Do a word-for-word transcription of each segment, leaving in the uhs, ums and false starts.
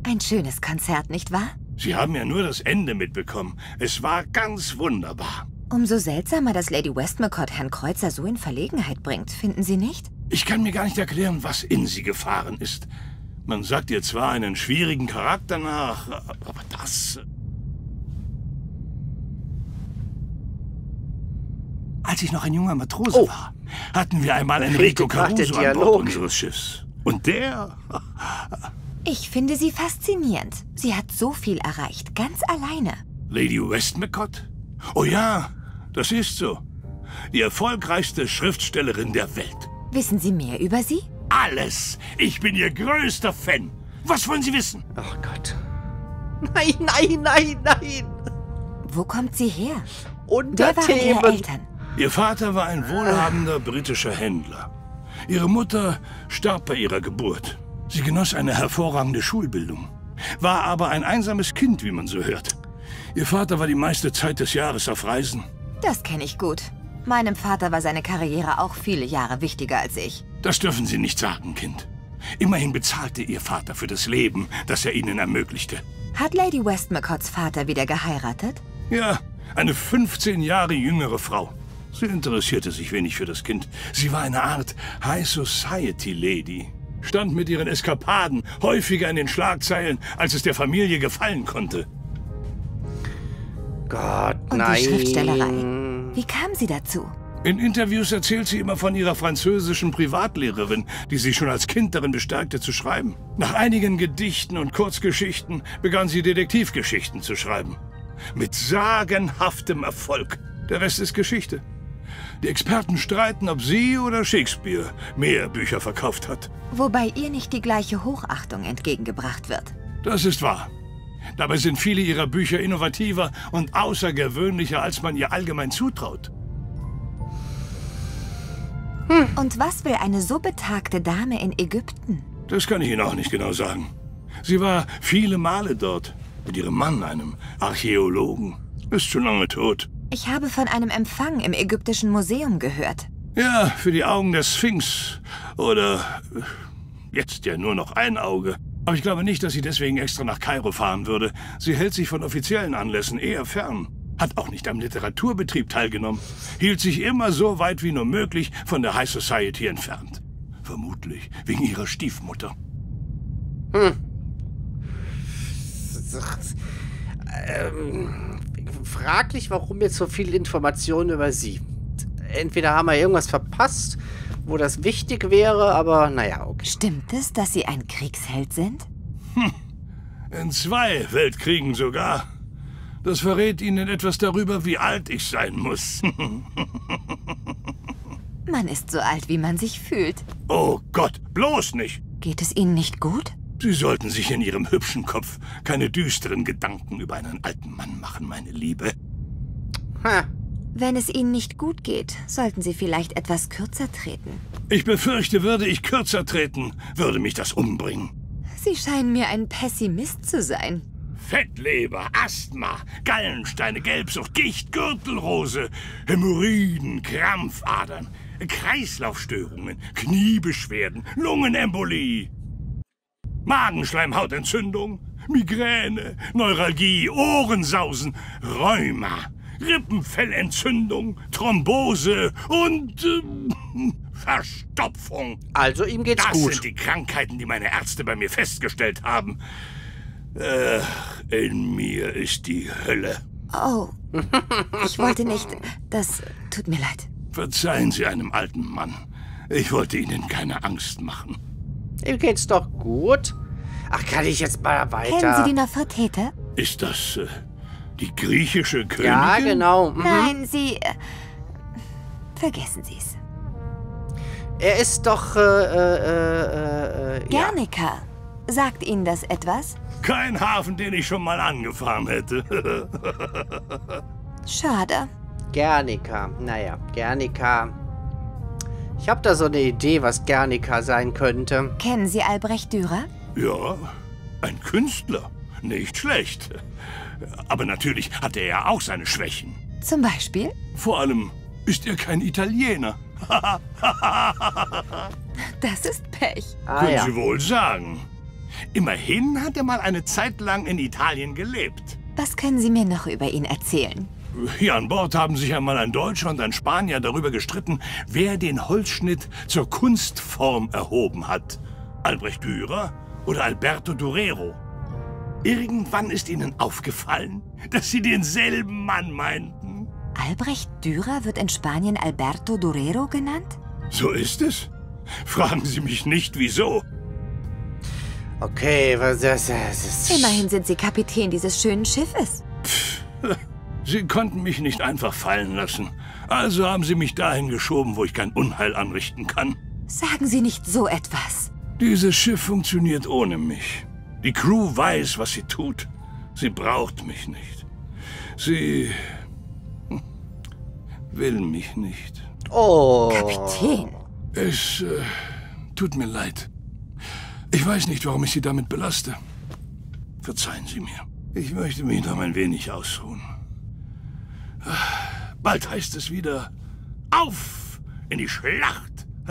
Ein schönes Konzert, nicht wahr? Sie haben ja nur das Ende mitbekommen. Es war ganz wunderbar. Umso seltsamer, dass Lady Westmacott Herrn Kreuzer so in Verlegenheit bringt, finden Sie nicht? Ich kann mir gar nicht erklären, was in sie gefahren ist. Man sagt ihr zwar einen schwierigen Charakter nach, aber das... Als ich noch ein junger Matrose Oh. war, hatten wir einmal Enrico Gerade der Caruso an Bord Dialog. unseres Schiffs. Und der... Ich finde sie faszinierend. Sie hat so viel erreicht, ganz alleine. Lady Westmacott? Oh ja, das ist so. Die erfolgreichste Schriftstellerin der Welt. Wissen Sie mehr über sie? Alles. Ich bin ihr größter Fan. Was wollen Sie wissen? Ach Gott. Nein, nein, nein, nein. Wo kommt sie her? Wer waren ihre Unterthemen. Eltern? Ihr Vater war ein wohlhabender britischer Händler. Ihre Mutter starb bei ihrer Geburt. Sie genoss eine hervorragende Schulbildung, war aber ein einsames Kind, wie man so hört. Ihr Vater war die meiste Zeit des Jahres auf Reisen. Das kenne ich gut. Meinem Vater war seine Karriere auch viele Jahre wichtiger als ich. Das dürfen Sie nicht sagen, Kind. Immerhin bezahlte Ihr Vater für das Leben, das er Ihnen ermöglichte. Hat Lady Westmacotts Vater wieder geheiratet? Ja, eine fünfzehn Jahre jüngere Frau. Sie interessierte sich wenig für das Kind. Sie war eine Art High-Society-Lady. Stand mit ihren Eskapaden häufiger in den Schlagzeilen, als es der Familie gefallen konnte. Gott, Und nein. die Schriftstellerei. Wie kam sie dazu? In Interviews erzählt sie immer von ihrer französischen Privatlehrerin, die sie schon als Kind darin bestärkte zu schreiben. Nach einigen Gedichten und Kurzgeschichten begann sie Detektivgeschichten zu schreiben. Mit sagenhaftem Erfolg. Der Rest ist Geschichte. Die Experten streiten, ob sie oder Shakespeare mehr Bücher verkauft hat. Wobei ihr nicht die gleiche Hochachtung entgegengebracht wird. Das ist wahr. Dabei sind viele ihrer Bücher innovativer und außergewöhnlicher, als man ihr allgemein zutraut. Und was will eine so betagte Dame in Ägypten? Das kann ich Ihnen auch nicht genau sagen. Sie war viele Male dort. Mit ihrem Mann, einem Archäologen. Ist schon lange tot. Ich habe von einem Empfang im Ägyptischen Museum gehört. Ja, für die Augen der Sphinx. Oder äh, jetzt ja nur noch ein Auge. Aber ich glaube nicht, dass sie deswegen extra nach Kairo fahren würde. Sie hält sich von offiziellen Anlässen eher fern. Hat auch nicht am Literaturbetrieb teilgenommen. Hielt sich immer so weit wie nur möglich von der High Society entfernt. Vermutlich wegen ihrer Stiefmutter. Hm. Ähm, fraglich, warum jetzt so viel Informationen über sie. Entweder haben wir irgendwas verpasst, wo das wichtig wäre, aber naja, okay. Stimmt es, dass Sie ein Kriegsheld sind? Hm. In zwei Weltkriegen sogar. Das verrät Ihnen etwas darüber, wie alt ich sein muss. Man ist so alt, wie man sich fühlt. Oh Gott, bloß nicht! Geht es Ihnen nicht gut? Sie sollten sich in Ihrem hübschen Kopf keine düsteren Gedanken über einen alten Mann machen, meine Liebe. Ha. Wenn es Ihnen nicht gut geht, sollten Sie vielleicht etwas kürzer treten. Ich befürchte, würde ich kürzer treten, würde mich das umbringen. Sie scheinen mir ein Pessimist zu sein. Fettleber, Asthma, Gallensteine, Gelbsucht, Gicht, Gürtelrose, Hämorrhoiden, Krampfadern, Kreislaufstörungen, Kniebeschwerden, Lungenembolie, Magenschleimhautentzündung, Migräne, Neuralgie, Ohrensausen, Rheuma, Rippenfellentzündung, Thrombose und äh, Verstopfung. Also ihm geht's das gut. Das sind die Krankheiten, die meine Ärzte bei mir festgestellt haben. Äh, in mir ist die Hölle. Oh, ich wollte nicht... Das tut mir leid. Verzeihen Sie einem alten Mann. Ich wollte Ihnen keine Angst machen. Ihm geht's doch gut. Ach, kann ich jetzt mal weiter? Kennen Sie die Nefertete? Ist das äh, die griechische Königin? Ja, genau. Mhm. Nein, Sie... Äh, vergessen Sie es. Er ist doch, äh, äh, äh, äh Guernica. Ja. Sagt Ihnen das etwas? Kein Hafen, den ich schon mal angefahren hätte. Schade. Guernica. Naja, Guernica. Ich habe da so eine Idee, was Guernica sein könnte. Kennen Sie Albrecht Dürer? Ja, ein Künstler. Nicht schlecht. Aber natürlich hat er ja auch seine Schwächen. Zum Beispiel? Vor allem ist er kein Italiener. Das ist Pech. Ah, Können ja. Sie wohl sagen. Immerhin hat er mal eine Zeit lang in Italien gelebt. Was können Sie mir noch über ihn erzählen? Hier an Bord haben sich einmal ein Deutscher und ein Spanier darüber gestritten, wer den Holzschnitt zur Kunstform erhoben hat. Albrecht Dürer oder Alberto Durero. Irgendwann ist ihnen aufgefallen, dass sie denselben Mann meinten. Albrecht Dürer wird in Spanien Alberto Durero genannt? So ist es. Fragen Sie mich nicht, wieso. Okay, was das ist. Immerhin sind Sie Kapitän dieses schönen Schiffes. Sie konnten mich nicht einfach fallen lassen. Also haben Sie mich dahin geschoben, wo ich kein Unheil anrichten kann. Sagen Sie nicht so etwas. Dieses Schiff funktioniert ohne mich. Die Crew weiß, was sie tut. Sie braucht mich nicht. Sie will mich nicht. Oh. Kapitän. Es äh, tut mir leid. Ich weiß nicht, warum ich Sie damit belaste. Verzeihen Sie mir. Ich möchte mich noch ein wenig ausruhen. Bald heißt es wieder, auf in die Schlacht.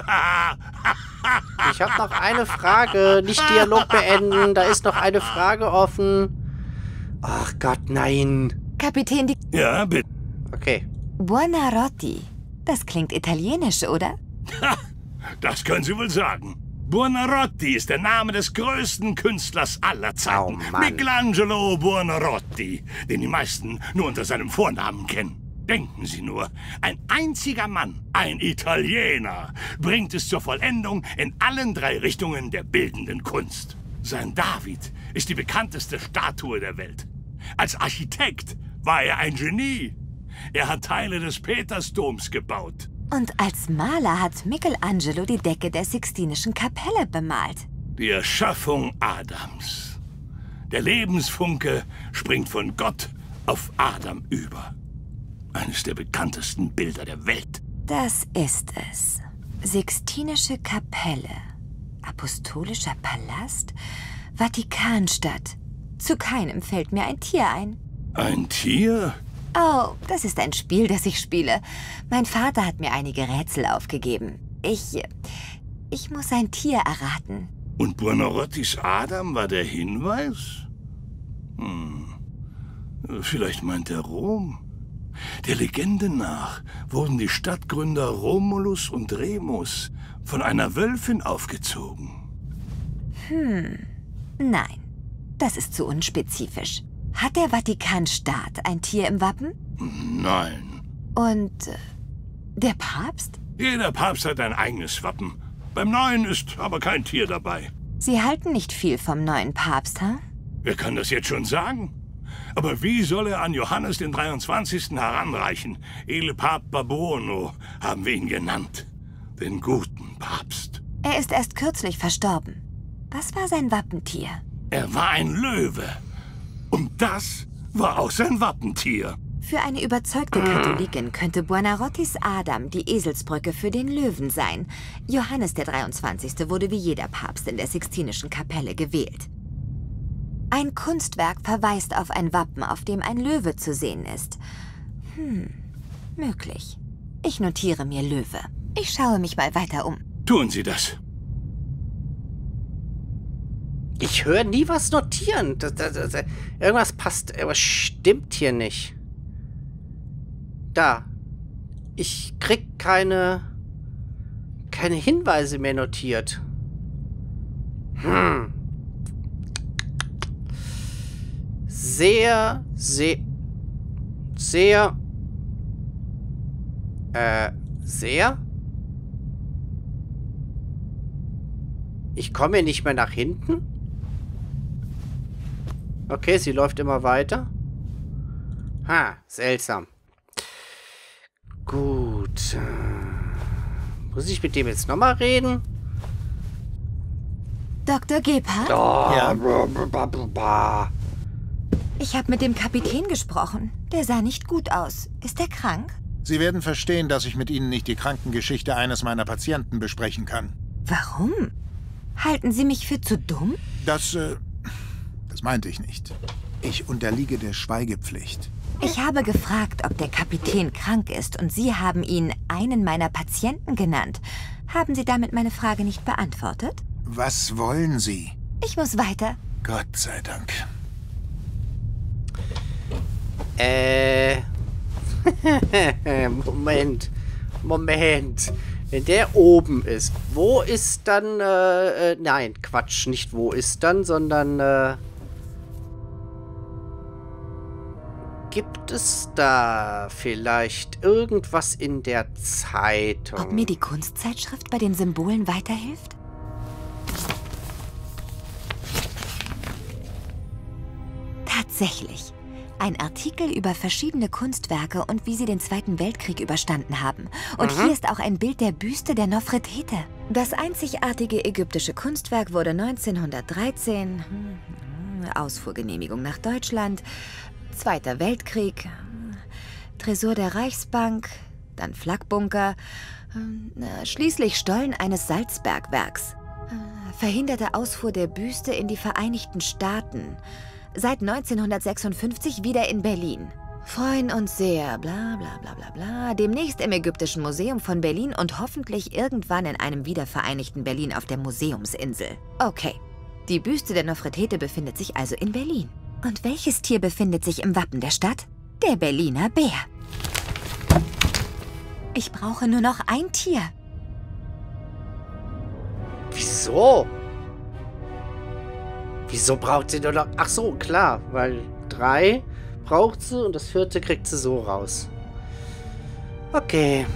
Ich habe noch eine Frage. Nicht Dialog beenden. Da ist noch eine Frage offen. Ach Gott, nein. Kapitän, die... Ja, bitte. Okay. Buonarroti. Das klingt italienisch, oder? Das können Sie wohl sagen. Buonarroti ist der Name des größten Künstlers aller Zeiten. Oh, Mann. Michelangelo Buonarroti, den die meisten nur unter seinem Vornamen kennen. Denken Sie nur, ein einziger Mann, ein Italiener, bringt es zur Vollendung in allen drei Richtungen der bildenden Kunst. Sein David ist die bekannteste Statue der Welt. Als Architekt war er ein Genie. Er hat Teile des Petersdoms gebaut. Und als Maler hat Michelangelo die Decke der Sixtinischen Kapelle bemalt. Die Erschaffung Adams. Der Lebensfunke springt von Gott auf Adam über. Eines der bekanntesten Bilder der Welt. Das ist es. Sixtinische Kapelle, Apostolischer Palast, Vatikanstadt. Zu keinem fällt mir ein Tier ein. Ein Tier? Oh, das ist ein Spiel, das ich spiele. Mein Vater hat mir einige Rätsel aufgegeben. Ich... ich muss ein Tier erraten. Und Buonarrotis Adam war der Hinweis? Hm. Vielleicht meint er Rom. Der Legende nach wurden die Stadtgründer Romulus und Remus von einer Wölfin aufgezogen. Hm, nein, das ist zu unspezifisch. Hat der Vatikanstaat ein Tier im Wappen? Nein. Und äh, der Papst? Jeder Papst hat ein eigenes Wappen. Beim neuen ist aber kein Tier dabei. Sie halten nicht viel vom neuen Papst, ha? Wer kann das jetzt schon sagen? Aber wie soll er an Johannes den dreiundzwanzigsten heranreichen? Ele Papa Buono haben wir ihn genannt. Den guten Papst. Er ist erst kürzlich verstorben. Was war sein Wappentier? Er war ein Löwe. Und das war auch sein Wappentier. Für eine überzeugte Katholikin könnte Buonarrotis Adam die Eselsbrücke für den Löwen sein. Johannes der dreiundzwanzigste wurde wie jeder Papst in der Sixtinischen Kapelle gewählt. Ein Kunstwerk verweist auf ein Wappen, auf dem ein Löwe zu sehen ist. Hm, möglich. Ich notiere mir Löwe. Ich schaue mich mal weiter um. Tun Sie das. Ich höre nie was notieren. Das, das, das, irgendwas passt, irgendwas stimmt hier nicht. Da. Ich krieg keine, keine Hinweise mehr notiert. Hm. Sehr, sehr, sehr, äh, sehr? Ich komme nicht mehr nach hinten? Okay, sie läuft immer weiter. Ha, seltsam. Gut. Muss ich mit dem jetzt nochmal reden? Doktor Gebhardt? Oh, Ja. Ich habe mit dem Kapitän gesprochen. Der sah nicht gut aus. Ist er krank? Sie werden verstehen, dass ich mit Ihnen nicht die Krankengeschichte eines meiner Patienten besprechen kann. Warum? Halten Sie mich für zu dumm? Das, äh, das meinte ich nicht. Ich unterliege der Schweigepflicht. Ich habe gefragt, ob der Kapitän krank ist, und Sie haben ihn einen meiner Patienten genannt. Haben Sie damit meine Frage nicht beantwortet? Was wollen Sie? Ich muss weiter. Gott sei Dank. Äh. Moment. Moment. Wenn der oben ist, wo ist dann, äh, äh, nein, Quatsch, nicht wo ist dann, sondern, äh, gibt es da vielleicht irgendwas in der Zeitung? Ob mir die Kunstzeitschrift bei den Symbolen weiterhilft? Tatsächlich. Ein Artikel über verschiedene Kunstwerke und wie sie den Zweiten Weltkrieg überstanden haben. Und Mhm. hier ist auch ein Bild der Büste der Nofretete. Das einzigartige ägyptische Kunstwerk wurde neunzehnhundertdreizehn, hm, Ausfuhrgenehmigung nach Deutschland, Zweiter Weltkrieg, Tresor der Reichsbank, dann Flakbunker, äh, schließlich Stollen eines Salzbergwerks, äh, verhinderte Ausfuhr der Büste in die Vereinigten Staaten, seit neunzehnhundertsechsundfünfzig wieder in Berlin. Freuen uns sehr, bla bla bla bla bla, demnächst im Ägyptischen Museum von Berlin und hoffentlich irgendwann in einem wiedervereinigten Berlin auf der Museumsinsel. Okay, die Büste der Nofretete befindet sich also in Berlin. Und welches Tier befindet sich im Wappen der Stadt? Der Berliner Bär. Ich brauche nur noch ein Tier. Wieso? Wieso braucht sie nur noch... Ach so, klar, weil drei braucht sie und das vierte kriegt sie so raus. Okay.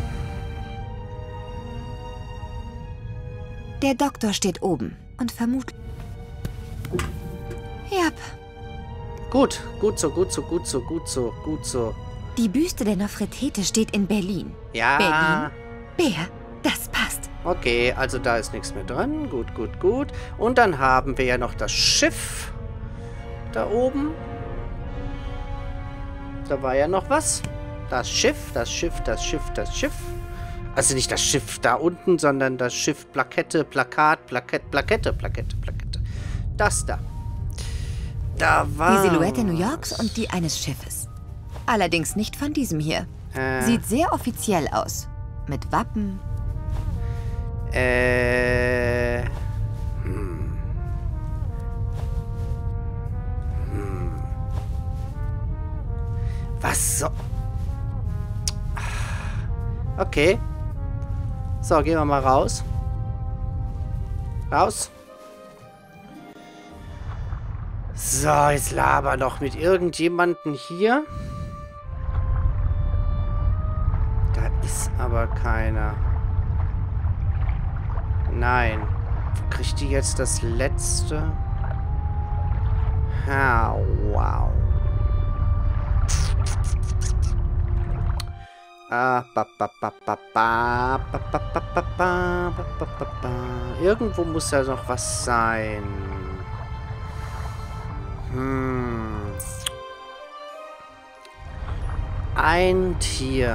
Der Doktor steht oben und vermutlich... Jap. Gut, gut so, gut so, gut so, gut so, gut so. Die Büste der Nofretete steht in Berlin. Ja. Berlin? Bär, das passt. Okay, also da ist nichts mehr dran. Gut, gut, gut. Und dann haben wir ja noch das Schiff. Da oben. Da war ja noch was. Das Schiff, das Schiff, das Schiff, das Schiff. Also nicht das Schiff da unten, sondern das Schiff Plakette, Plakat, Plakette, Plakette, Plakette, Plakette. Das da. Da war... Die Silhouette New Yorks und die eines Schiffes. Allerdings nicht von diesem hier. Äh, Sieht sehr offiziell aus. Mit Wappen. Äh... Hm. Hm. Was so... Okay. So, gehen wir mal raus. Raus. So, jetzt laber noch mit irgendjemandem hier. Da ist aber keiner. Nein. Wo kriegt die jetzt das letzte? Ha, wow. Ah, ba, ba, ba, ba, ba, ba, ba, ba, ba, ba, ba, ba, ba. Irgendwo muss ja noch was sein. Hm. Ein Tier.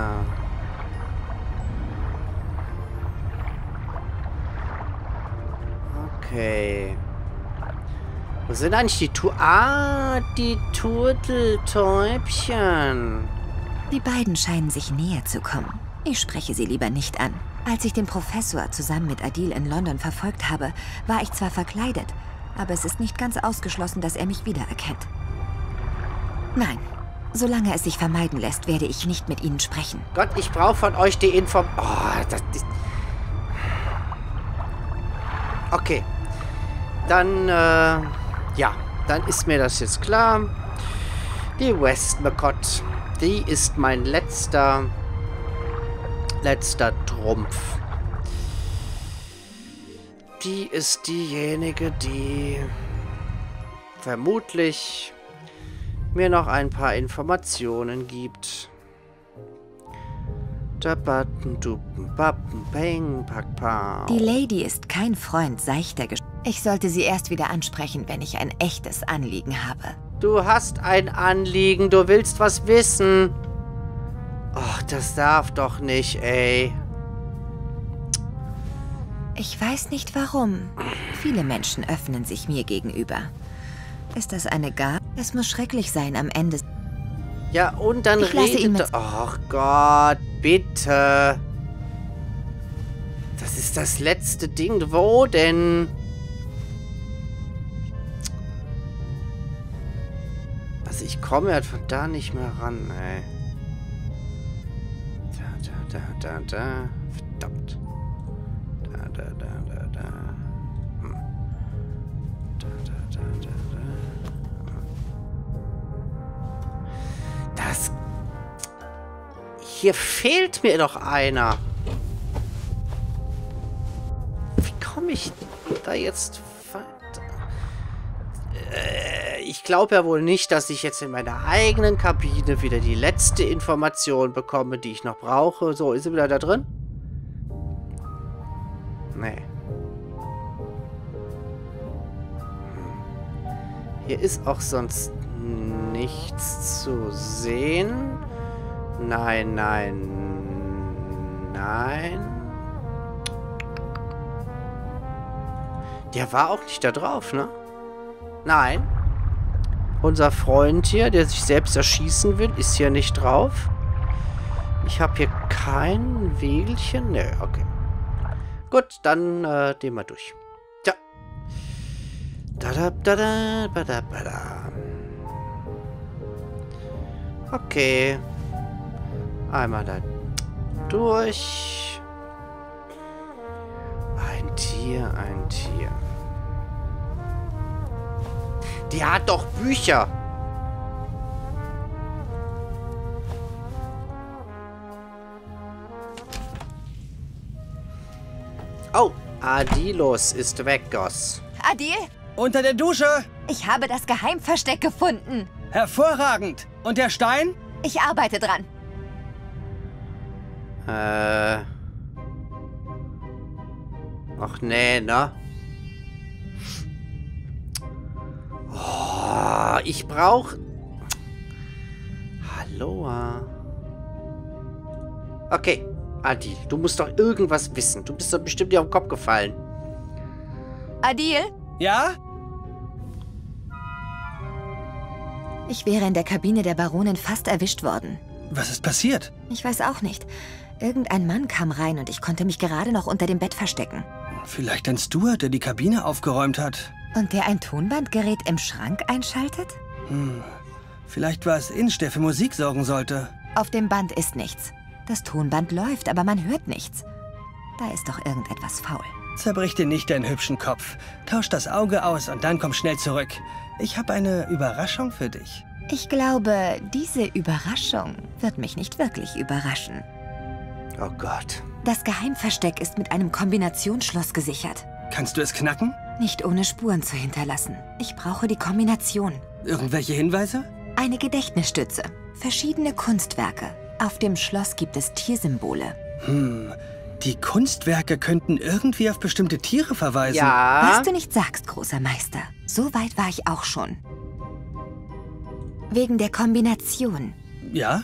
Okay. Wo sind eigentlich die Tu... Ah, die Turteltäubchen. Die beiden scheinen sich näher zu kommen. Ich spreche sie lieber nicht an. Als ich den Professor zusammen mit Adil in London verfolgt habe, war ich zwar verkleidet, aber es ist nicht ganz ausgeschlossen, dass er mich wiedererkennt. Nein, solange es sich vermeiden lässt, werde ich nicht mit Ihnen sprechen. Gott, ich brauche von euch die Info... Oh, das ist... Okay. Dann, äh... ja, dann ist mir das jetzt klar. Die Westmacott, die ist mein letzter... letzter Trumpf. Die ist diejenige, die vermutlich mir noch ein paar Informationen gibt. Die Lady ist kein Freund seichter Gesch... Ich sollte sie erst wieder ansprechen, wenn ich ein echtes Anliegen habe. Du hast ein Anliegen, du willst was wissen. Ach, das darf doch nicht, ey. Ich weiß nicht warum. Viele Menschen öffnen sich mir gegenüber. Ist das eine Gabe? Es muss schrecklich sein am Ende. Ja, und dann Ich lasse ihn redet... mit- Ach Gott, bitte. Das ist das letzte Ding. Wo denn? Also ich komme ja von da nicht mehr ran, ey. Da, da, da, da, da. Verdammt. Da, da, da, da, da. Hm. Da, da, da, da, da. Das... Hier fehlt mir doch einer. Wie komme ich da jetzt... Ich glaube ja wohl nicht, dass ich jetzt in meiner eigenen Kabine wieder die letzte Information bekomme, die ich noch brauche. So, ist sie wieder da drin? Nee. Hm. Hier ist auch sonst nichts zu sehen. Nein, nein, nein. Der war auch nicht da drauf, ne? Nein. Unser Freund hier, der sich selbst erschießen will, ist hier nicht drauf. Ich habe hier kein Wägelchen. Ne, okay. Gut, dann äh, gehen wir durch. Tja. Da da da da da da da da. Okay. Einmal da durch. Ein Tier, ein Tier. Die hat doch Bücher. Oh, Adilos ist weg, Goss. Adil, Unter der Dusche! ich habe das Geheimversteck gefunden. Hervorragend! Und der Stein? Ich arbeite dran. Äh. Ach nee, ne? Oh, ich brauche... Hallo. Okay, Adil, du musst doch irgendwas wissen. Du bist doch bestimmt dir auf den Kopf gefallen. Adil, Ja? ich wäre in der Kabine der Baronin fast erwischt worden. Was ist passiert? Ich weiß auch nicht. Irgendein Mann kam rein und ich konnte mich gerade noch unter dem Bett verstecken. Vielleicht ein Steward, der die Kabine aufgeräumt hat. Und der ein Tonbandgerät im Schrank einschaltet? Hm. Vielleicht war es Inch, der für Musik sorgen sollte. Auf dem Band ist nichts. Das Tonband läuft, aber man hört nichts. Da ist doch irgendetwas faul. Zerbrich dir nicht deinen hübschen Kopf. Tausch das Auge aus und dann komm schnell zurück. Ich habe eine Überraschung für dich. Ich glaube, diese Überraschung wird mich nicht wirklich überraschen. Oh Gott. Das Geheimversteck ist mit einem Kombinationsschloss gesichert. Kannst du es knacken? Nicht ohne Spuren zu hinterlassen. Ich brauche die Kombination. Irgendwelche Hinweise? Eine Gedächtnisstütze. Verschiedene Kunstwerke. Auf dem Schloss gibt es Tiersymbole. Hm. Die Kunstwerke könnten irgendwie auf bestimmte Tiere verweisen. Ja. Was du nicht sagst, großer Meister. So weit war ich auch schon. Wegen der Kombination. Ja?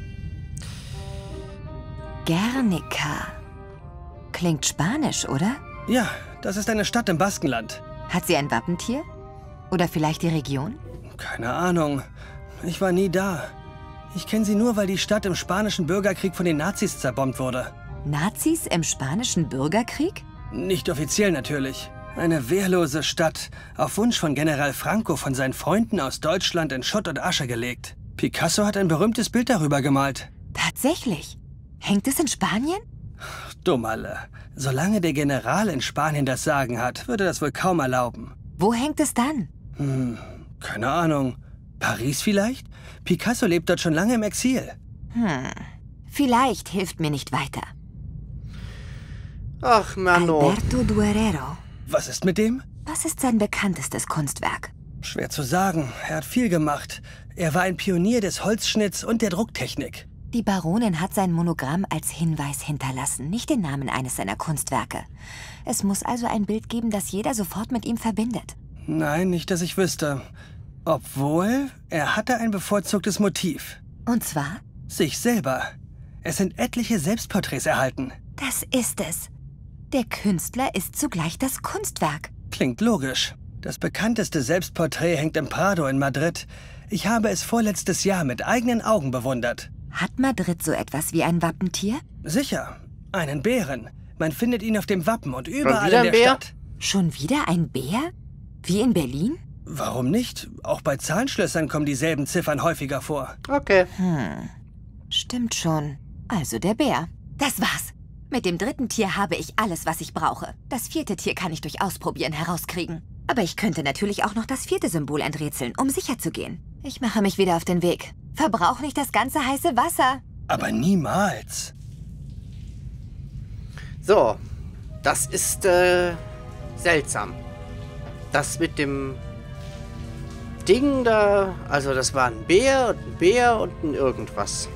Guernica. Klingt spanisch, oder? Ja, das ist eine Stadt im Baskenland. Hat sie ein Wappentier? Oder vielleicht die Region? Keine Ahnung. Ich war nie da. Ich kenne sie nur, weil die Stadt im spanischen Bürgerkrieg von den Nazis zerbombt wurde. Nazis im spanischen Bürgerkrieg? Nicht offiziell natürlich. Eine wehrlose Stadt, auf Wunsch von General Franco von seinen Freunden aus Deutschland in Schutt und Asche gelegt. Picasso hat ein berühmtes Bild darüber gemalt. Tatsächlich? Hängt es in Spanien? Dummerle. Solange der General in Spanien das Sagen hat, würde das wohl kaum erlauben. Wo hängt es dann? Hm, keine Ahnung. Paris vielleicht? Picasso lebt dort schon lange im Exil. Hm. Vielleicht hilft mir nicht weiter. Ach, Mano. Alberto Duerero. Was ist mit dem? Was ist sein bekanntestes Kunstwerk? Schwer zu sagen. Er hat viel gemacht. Er war ein Pionier des Holzschnitts und der Drucktechnik. Die Baronin hat sein Monogramm als Hinweis hinterlassen, nicht den Namen eines seiner Kunstwerke. Es muss also ein Bild geben, das jeder sofort mit ihm verbindet. Nein, nicht, dass ich wüsste. Obwohl, er hatte ein bevorzugtes Motiv. Und zwar? Sich selber. Es sind etliche Selbstporträts erhalten. Das ist es. Der Künstler ist zugleich das Kunstwerk. Klingt logisch. Das bekannteste Selbstporträt hängt im Prado in Madrid. Ich habe es vorletztes Jahr mit eigenen Augen bewundert. Hat Madrid so etwas wie ein Wappentier? Sicher. Einen Bären. Man findet ihn auf dem Wappen und überall wieder in ein der Bär? Stadt. Schon wieder ein Bär? Wie in Berlin? Warum nicht? Auch bei Zahlenschlössern kommen dieselben Ziffern häufiger vor. Okay. Hm, stimmt schon. Also der Bär. Das war's. Mit dem dritten Tier habe ich alles, was ich brauche. Das vierte Tier kann ich durch Ausprobieren herauskriegen. Aber ich könnte natürlich auch noch das vierte Symbol enträtseln, um sicher zu gehen. Ich mache mich wieder auf den Weg. Verbrauch nicht das ganze heiße Wasser. Aber niemals. So, das ist äh, seltsam. Das mit dem Ding da, also das war ein Bär und ein Bär und ein irgendwas.